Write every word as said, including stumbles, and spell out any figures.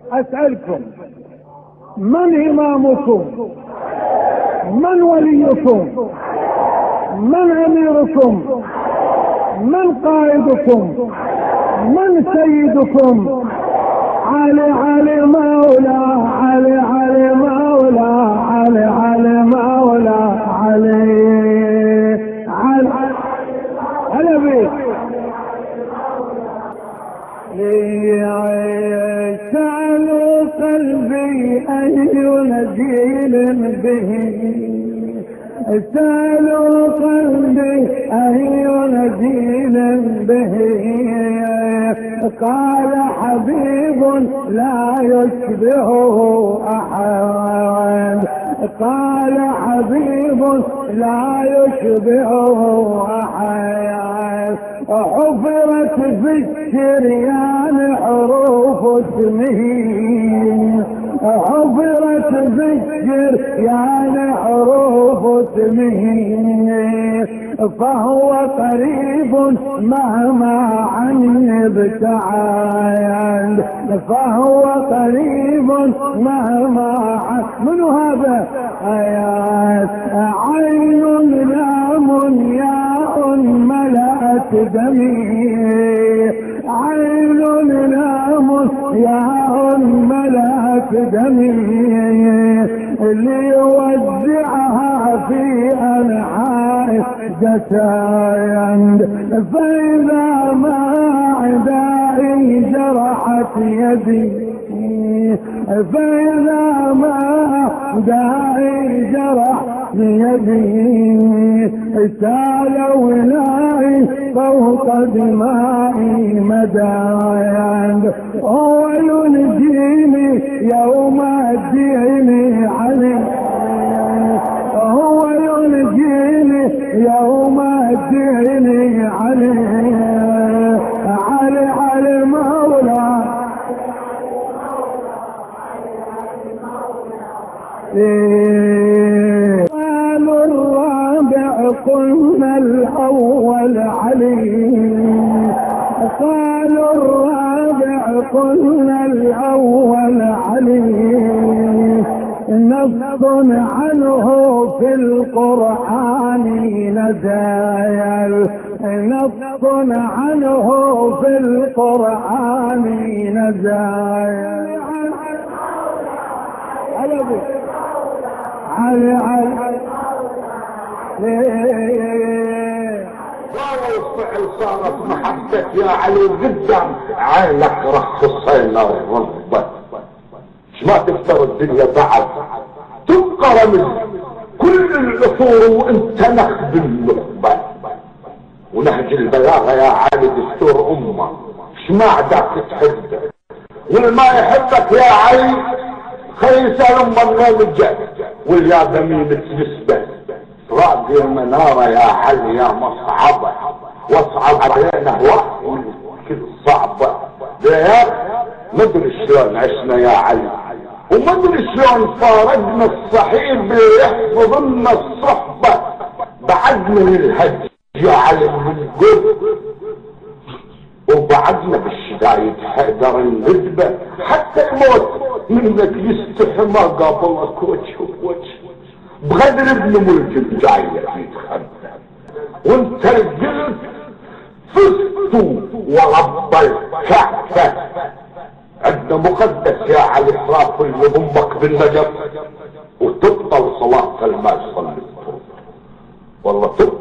أسألكم، من إمامكم؟ من وليكم؟ من أميركم؟ من قائدكم؟ من سيدكم؟ علي علي مولا، علي علي مولا، علي علي مولا، علي علي علي بيك. سألوا قلبي أي نجيل به، سألوا قلبي أي نجيل به، قال حبيب لا يشبهه أحد، قال حبيب لا يشبهه أحد. حفرت في الشريان حروف اسمه، حفرت في الشريان حروف اسمه، فهو قريب مهما عني ابتعد، فهو قريب مهما عن. من هذا؟ آيات عين لام ياء ملأت دمي، عين لام ياء ملأت دمي، ليوزعها في أنحاء جسايا، فإذا ما عدائي جرحت يدي، فإذا ما داعي جرح يدي، سال ولائي فوق دمائي مدايا، هو ينجيني يوم الدين علي، هو ينجيني يوم الدين علي، علي علي مولا. قالوا الرابع قلنا الأول علي، قالوا الرابع قلنا الأول علي، نص عنه في القرآن نزايل، نص عنه في القرآن نزايل. علي علي والفعل صارت محبة يا علي قدام عينك رخصينا الرضبة، ما تفتر الدنيا بعد تبقى رمز كل العصور وانت نخب النخبة، ونهج البلاغة يا علي دستور امة، شما عداك تحبه، والما يحبك يا علي خيسى لما النمجة واليا ذميمة نسبة، راقي المنارة يا علي يا مصعبة، واصعب علينا وقت كل صعبة، ليه مدري شلون عشنا يا علي، ومدري شلون فارقنا الصحيح بيحفظ لنا الصحبة، بعد من الهج يا علي من قد، وبعدنا بالشدايد حيدر الندبة، حتى الموت منك يستحمى قابلك وجه بوجه، بغدر ابن ملك جاية يتخدم، وانت رجلت فزتوا ورب الكعبة، عندنا مقدس يا علي اطراف اللي ضمك بالنجف، وتبطل صلاة الماء صلي والله تبطل